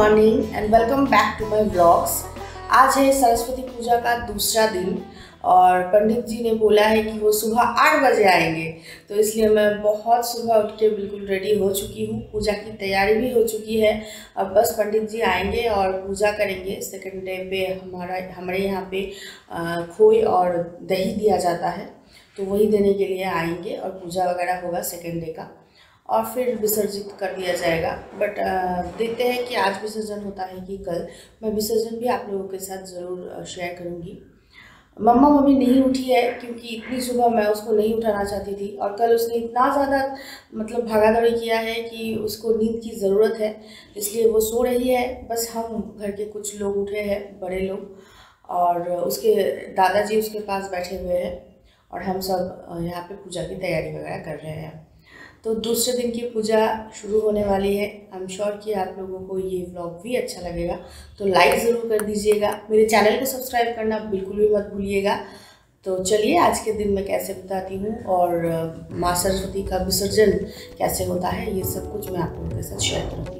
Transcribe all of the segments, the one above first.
Morning and welcome back to my vlogs. आज है सरस्वती पूजा का दूसरा दिन और पंडित जी ने बोला है कि वो सुबह 8 बजे आएंगे, तो इसलिए मैं बहुत सुबह उठ के बिल्कुल रेडी हो चुकी हूँ। पूजा की तैयारी भी हो चुकी है। अब बस पंडित जी आएंगे और पूजा करेंगे। सेकंड डे पे हमारे यहाँ पे खोई और दही दिया जाता है, तो वही देने के लिए आएंगे और पूजा वगैरह होगा सेकंड डे का और फिर विसर्जित कर दिया जाएगा। बट देखते हैं कि आज विसर्जन होता है कि कल। मैं विसर्जन भी आप लोगों के साथ ज़रूर शेयर करूँगी। मम्मा अभी नहीं उठी है क्योंकि इतनी सुबह मैं उसको नहीं उठाना चाहती थी और कल उसने इतना ज़्यादा भागा दौड़ी किया है कि उसको नींद की ज़रूरत है, इसलिए वो सो रही है। बस हम घर के कुछ लोग उठे हैं, बड़े लोग, और उसके दादाजी उसके पास बैठे हुए हैं और हम सब यहाँ पे पूजा की तैयारी वगैरह कर रहे हैं। तो दूसरे दिन की पूजा शुरू होने वाली है। आई एम श्योर कि आप लोगों को ये व्लॉग भी अच्छा लगेगा, तो लाइक ज़रूर कर दीजिएगा। मेरे चैनल को सब्सक्राइब करना बिल्कुल भी मत भूलिएगा। तो चलिए आज के दिन मैं कैसे बताती हूँ और माँ सरस्वती का विसर्जन कैसे होता है, ये सब कुछ मैं आप लोगों के साथ शेयर करूँगी।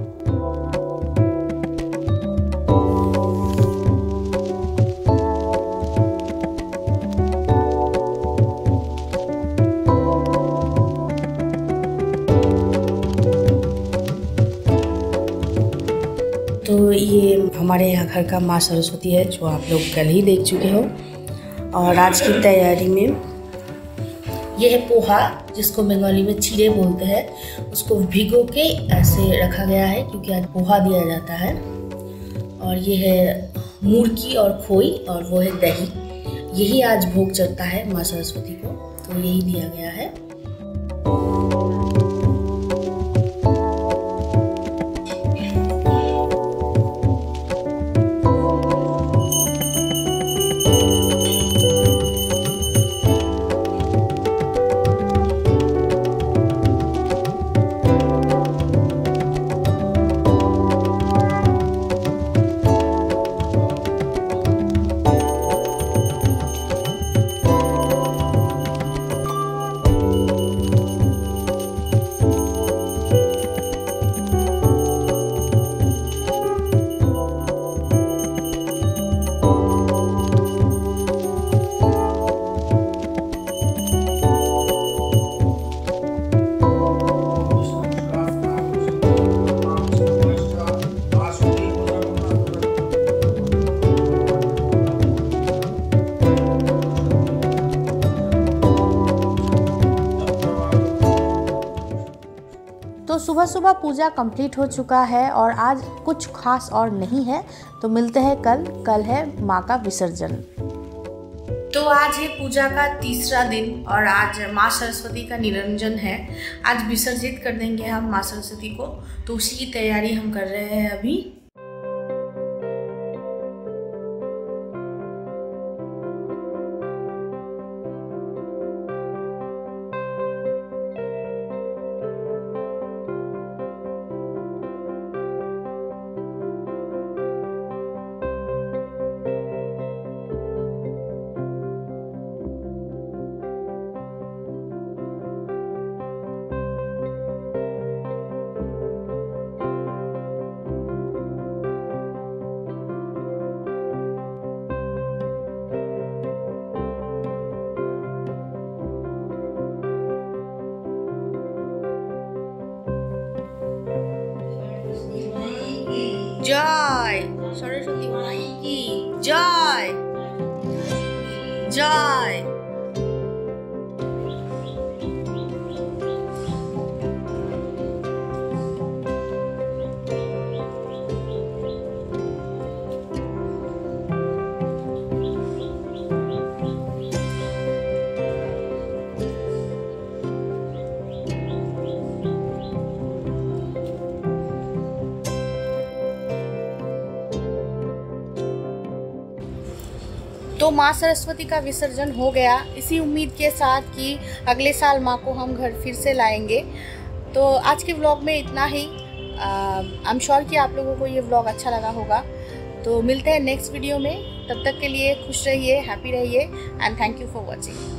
तो ये हमारे यहाँ घर का माँ सरस्वती है, जो आप लोग कल ही देख चुके हो। और आज की तैयारी में ये है पोहा, जिसको बंगाली में चीरे बोलते हैं। उसको भिगो के ऐसे रखा गया है क्योंकि आज पोहा दिया जाता है। और ये है मुर्गी और खोई, और वो है दही। यही आज भोग चढ़ता है माँ सरस्वती को, तो यही दिया गया है। तो सुबह सुबह पूजा कंप्लीट हो चुका है और आज कुछ खास और नहीं है, तो मिलते हैं कल है माँ का विसर्जन। तो आज है पूजा का तीसरा दिन और आज माँ सरस्वती का निरंजन है। आज विसर्जित कर देंगे हम माँ सरस्वती को, तो उसी की तैयारी हम कर रहे हैं अभी। जय सरस्वती माई की जय जय। तो माँ सरस्वती का विसर्जन हो गया, इसी उम्मीद के साथ कि अगले साल माँ को हम घर फिर से लाएंगे। तो आज के व्लॉग में इतना ही। आई एम श्योर कि आप लोगों को ये व्लॉग अच्छा लगा होगा। तो मिलते हैं नेक्स्ट वीडियो में, तब तक के लिए खुश रहिए, हैप्पी रहिए and thank you for watching.